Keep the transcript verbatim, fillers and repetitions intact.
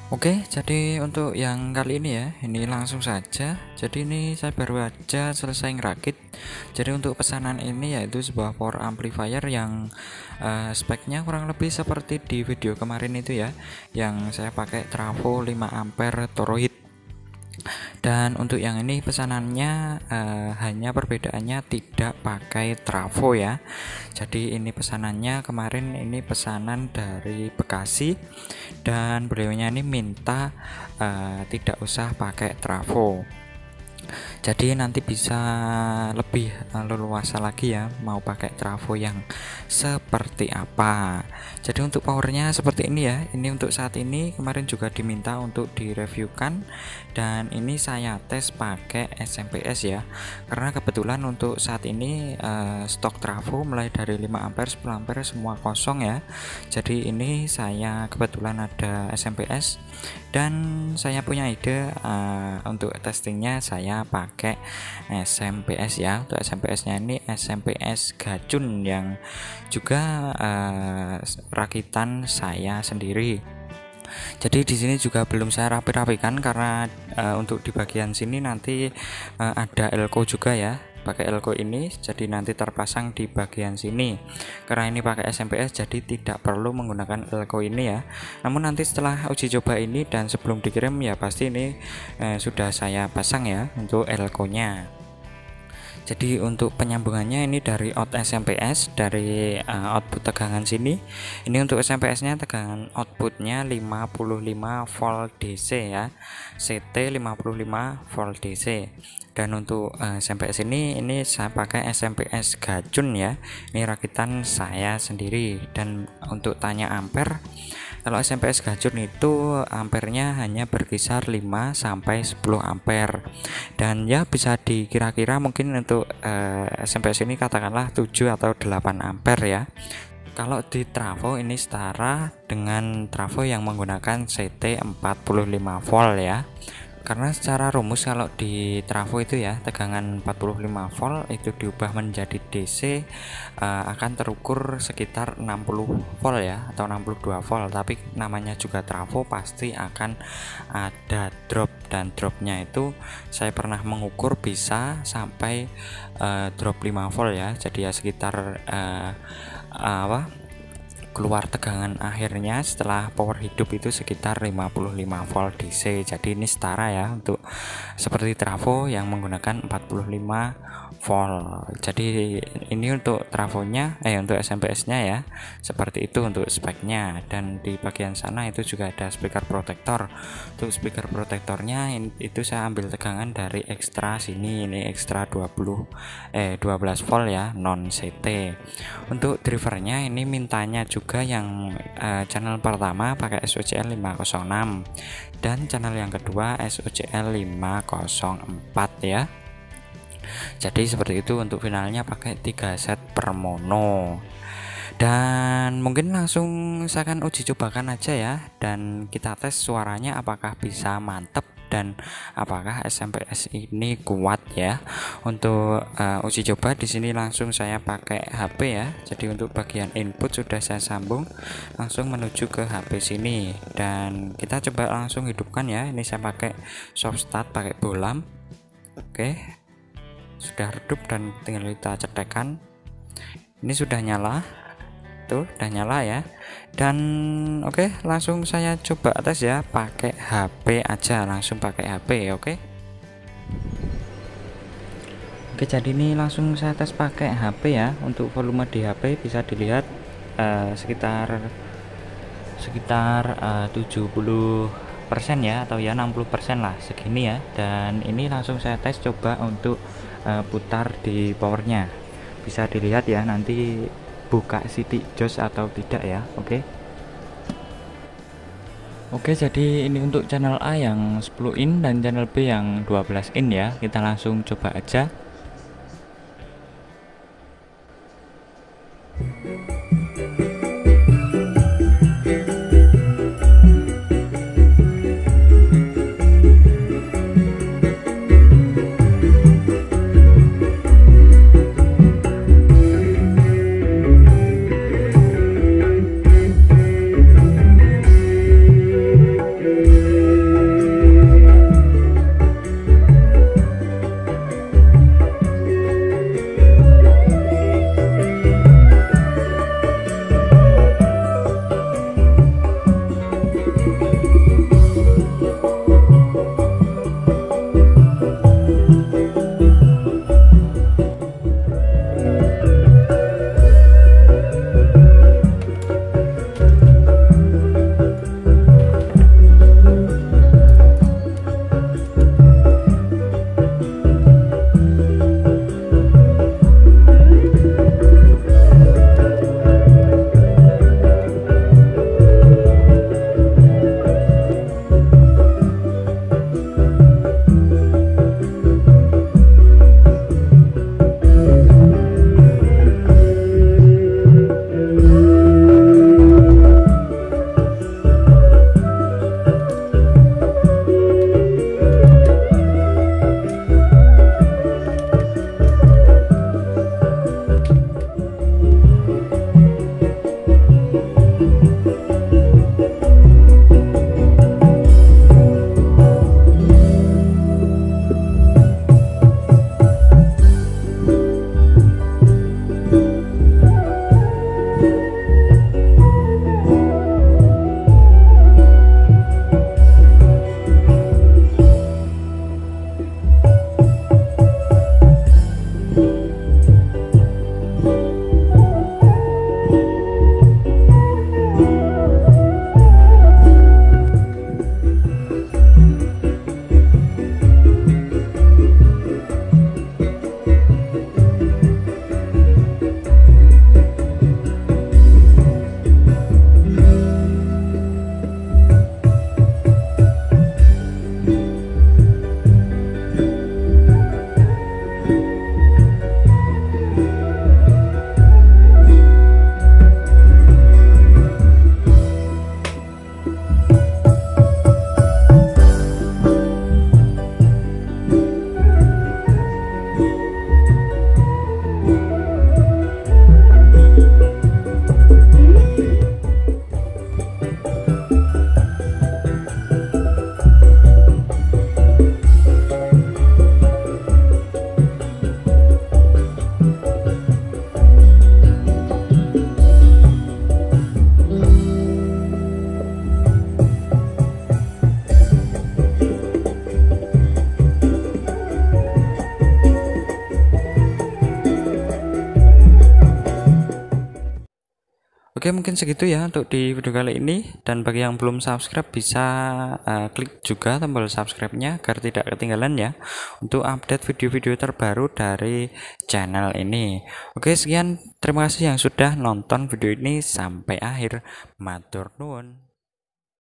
Oke, jadi untuk yang kali ini ya, ini langsung saja. Jadi ini saya baru aja selesai ngerakit. Jadi untuk pesanan ini yaitu sebuah power amplifier yang uh, speknya kurang lebih seperti di video kemarin itu ya, yang saya pakai trafo lima ampere toroid. Dan untuk yang ini pesanannya uh, hanya perbedaannya tidak pakai trafo ya. Jadi ini pesanannya kemarin ini pesanan dari Bekasi, dan beliaunya ini minta uh, tidak usah pakai trafo. Jadi nanti bisa lebih uh, leluasa lagi ya mau pakai trafo yang seperti apa. Jadi untuk powernya seperti ini ya. Ini untuk saat ini kemarin juga diminta untuk direviewkan, dan ini saya tes pakai S M P S ya. Karena kebetulan untuk saat ini uh, stok trafo mulai dari lima ampere, sepuluh ampere semua kosong ya. Jadi ini saya kebetulan ada S M P S, dan saya punya ide uh, untuk testingnya saya pakai S M P S ya. Untuk S M P S nya ini S M P S Gacun yang juga uh, rakitan saya sendiri. Jadi di sini juga belum saya rapi-rapikan karena uh, untuk di bagian sini nanti uh, ada elko juga ya, pakai elko ini, jadi nanti terpasang di bagian sini. Karena ini pakai S M P S jadi tidak perlu menggunakan elko ini ya. Namun nanti setelah uji coba ini dan sebelum dikirim ya pasti ini eh, sudah saya pasang ya untuk elko nya. Jadi untuk penyambungannya ini dari out S M P S, dari uh, output tegangan sini. Ini untuk S M P S nya tegangan outputnya lima puluh lima volt D C ya, C T lima puluh lima volt D C. Dan untuk uh, S M P S ini ini saya pakai S M P S Gacun ya, ini rakitan saya sendiri. Dan untuk tanya ampere, kalau S M P S Gacun itu ampernya hanya berkisar lima sampai sepuluh ampere, dan ya bisa dikira-kira mungkin untuk eh, S M P S ini katakanlah tujuh atau delapan ampere ya. Kalau di trafo ini setara dengan trafo yang menggunakan C T empat puluh lima volt ya. Karena secara rumus kalau di trafo itu ya tegangan empat puluh lima volt itu diubah menjadi D C uh, akan terukur sekitar enam puluh volt ya, atau enam puluh dua volt. Tapi namanya juga trafo pasti akan ada drop, dan dropnya itu saya pernah mengukur bisa sampai uh, drop lima volt ya. Jadi ya sekitar uh, uh, apa keluar tegangan akhirnya setelah power hidup itu sekitar lima puluh lima volt D C. Jadi ini setara ya untuk seperti trafo yang menggunakan empat puluh lima volt. Jadi ini untuk trafonya eh untuk S M P S nya ya seperti itu untuk speknya. Dan di bagian sana itu juga ada speaker protector. Untuk speaker protectornya itu saya ambil tegangan dari ekstra sini, ini ekstra dua puluh eh dua belas volt ya, non C T. Untuk drivernya ini mintanya juga yang uh, channel pertama pakai S O C L lima nol enam, dan channel yang kedua S O C L lima nol empat ya. Jadi seperti itu. Untuk finalnya pakai tiga set per mono. Dan mungkin langsung saya akan uji cobakan aja ya, dan kita tes suaranya apakah bisa mantep dan apakah S M P S ini kuat ya. Untuk uh, uji coba di sini langsung saya pakai H P ya. Jadi untuk bagian input sudah saya sambung langsung menuju ke H P sini, dan kita coba langsung hidupkan ya. Ini saya pakai soft start pakai bolam. Oke, sudah redup dan tinggal kita cetekan. Ini sudah nyala, tuh udah nyala ya. Dan oke okay, langsung saya coba tes ya pakai H P aja, langsung pakai H P. Oke okay. Oke, jadi ini langsung saya tes pakai H P ya. Untuk volume di H P bisa dilihat uh, sekitar sekitar uh, tujuh puluh persen ya, atau ya enam puluh persen lah segini ya. Dan ini langsung saya tes coba untuk uh, putar di powernya. Bisa dilihat ya nanti buka City Jos atau tidak ya. Oke. Oke, jadi ini untuk channel A yang sepuluh in dan channel B yang dua belas in ya. Kita langsung coba aja. Oke, mungkin segitu ya untuk di video kali ini, dan bagi yang belum subscribe bisa uh, klik juga tombol subscribe-nya agar tidak ketinggalan ya untuk update video-video terbaru dari channel ini. Oke, sekian, terima kasih yang sudah nonton video ini sampai akhir. Matur nuwun.